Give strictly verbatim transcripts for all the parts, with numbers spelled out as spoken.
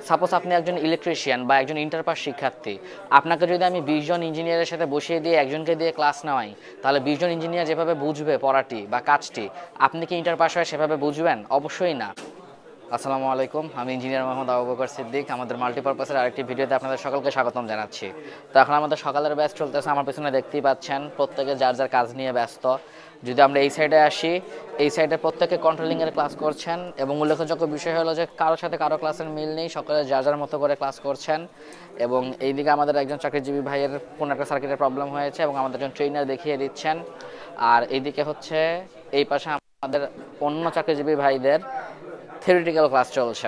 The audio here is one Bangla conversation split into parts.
সাপোজ আপনি একজন ইলেকট্রিশিয়ান বা একজন ইন্টার পাস শিক্ষার্থী, আপনাকে যদি আমি বিশ জন ইঞ্জিনিয়ারের সাথে বসিয়ে দিয়ে একজনকে দিয়ে ক্লাস নেওয়াই, তাহলে বিশ জন ইঞ্জিনিয়ার যেভাবে বুঝবে পড়াটি বা কাজটি, আপনি কি ইন্টার পাস হয়ে সেভাবে বুঝবেন? অবশ্যই না। আসসালামু আলাইকুম, আমি ইঞ্জিনিয়ার মোহাম্মদ আবু বকর সিদ্দিক। আমাদের মাল্টিপারপাসের আরেকটি ভিডিওতে আপনাদের সকলকে স্বাগতম জানাচ্ছি। তো এখন আমাদের সকালের ব্যাচ চলতেছে, আমার পেছনে দেখতেই পাচ্ছেন প্রত্যেকে যার যার কাজ নিয়ে ব্যস্ত। যদি আমরা এই সাইডে আসি, এই সাইডে প্রত্যেকে কন্ট্রোলিংয়ের ক্লাস করছেন এবং উল্লেখযোগ্য বিষয় হলো যে কারোর সাথে কারো ক্লাসের মিল নেই, সকলে যার যার মতো করে ক্লাস করছেন। এবং এইদিকে আমাদের একজন চাকরিজীবী ভাইয়ের কোনো একটা সার্কিটের প্রবলেম হয়েছে এবং আমাদের একজন ট্রেনার দেখিয়ে দিচ্ছেন। আর এইদিকে হচ্ছে এই পাশে আমাদের অন্য চাকরিজীবী ভাইদের থিওরিটিক্যাল ক্লাস চলছে।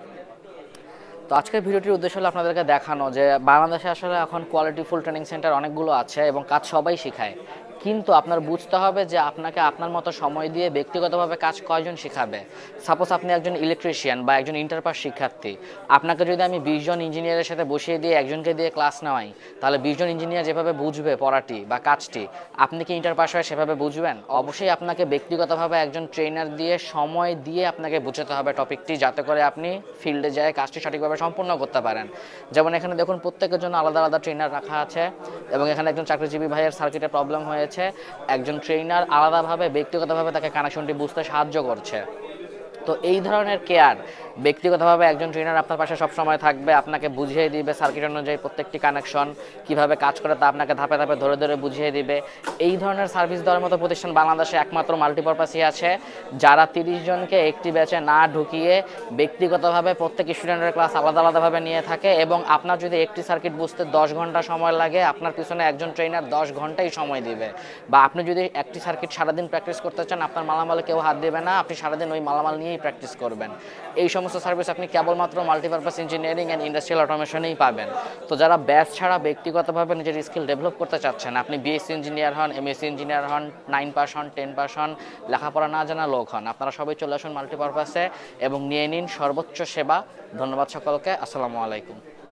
তো আজকের ভিডিওটির উদ্দেশ্য হলো আপনাদেরকে দেখানো যে বাংলাদেশে আসলে এখন কোয়ালিটিফুল ট্রেনিং সেন্টার অনেকগুলো আছে এবং কাজ সবাই শেখায়, কিন্তু আপনার বুঝতে হবে যে আপনাকে আপনার মতো সময় দিয়ে ব্যক্তিগতভাবে কাজ কয়জন শেখাবে। সাপোজ আপনি একজন ইলেকট্রিশিয়ান বা একজন ইন্টার পাস শিক্ষার্থী, আপনাকে যদি আমি বিশ জন ইঞ্জিনিয়ারের সাথে বসিয়ে দিয়ে একজনকে দিয়ে ক্লাস নেওয়াই, তাহলে বিশ জন ইঞ্জিনিয়ার যেভাবে বুঝবে পড়াটি বা কাজটি, আপনি কি ইন্টার পাস হয়ে সেভাবে বুঝবেন? অবশ্যই আপনাকে ব্যক্তিগতভাবে একজন ট্রেনার দিয়ে সময় দিয়ে আপনাকে বোঝাতে হবে টপিকটি, যাতে করে আপনি ফিল্ডে যায় কাজটি সঠিকভাবে সম্পূর্ণ করতে পারেন। যেমন এখানে দেখুন প্রত্যেকের জন্য আলাদা আলাদা ট্রেনার রাখা আছে এবং এখানে একজন চাকরিজীবী ভাইয়ের সার্কিটে প্রবলেম হয়েছে, একজন ট্রেনার আলাদাভাবে ব্যক্তিগতভাবে তাকে কানেকশনটি বুঝতে সাহায্য করছে। তো এই ধরনের কেয়ার ব্যক্তিগতভাবে একজন ট্রেনার আপনার পাশে সবসময় থাকবে, আপনাকে বুঝিয়ে দিবে সার্কিট অনুযায়ী প্রত্যেকটি কানেকশন কীভাবে কাজ করে তা আপনাকে ধাপে ধাপে ধরে ধরে বুঝিয়ে দিবে। এই ধরনের সার্ভিস দেওয়ার মতো প্রতিষ্ঠান বাংলাদেশে একমাত্র মাল্টিপারপাসই আছে, যারা তিরিশ জনকে একটি ব্যাচে না ঢুকিয়ে ব্যক্তিগতভাবে প্রত্যেক স্টুডেন্টের ক্লাস আলাদা আলাদাভাবে নিয়ে থাকে। এবং আপনার যদি একটি সার্কিট বুঝতে দশ ঘন্টা সময় লাগে, আপনার পিছনে একজন ট্রেনার দশ ঘন্টাই সময় দিবে। বা আপনি যদি একটি সার্কিট সারাদিন প্র্যাকটিস করতে চান, আপনার মালামালে কেউ হাত দেবে না, আপনি সারাদিন ওই মালামাল নিয়েই প্র্যাকটিস করবেন। এই সমস্ত সার্ভিস আপনি কেবলমাত্র মাল্টিপারপাস ইঞ্জিনিয়ারিং অ্যান্ড ইন্ডাস্ট্রিয়াল অটোমেশনেই পাবেন। তো যারা ব্যাচ ছাড়া ব্যক্তিগতভাবে নিজের স্কিল ডেভেলপ করতে চাচ্ছেন, আপনি বিএসসি ইঞ্জিনিয়ার হন, এমএসসি ইঞ্জিনিয়ার হন, নাইন পাস হন, টেন পাস হন, লেখাপড়া না জানা লোক হন, আপনারা সবাই চলে আসুন মাল্টিপারপাসে এবং নিয়ে নিন সর্বোচ্চ সেবা। ধন্যবাদ সকলকে। আসসালামু আলাইকুম।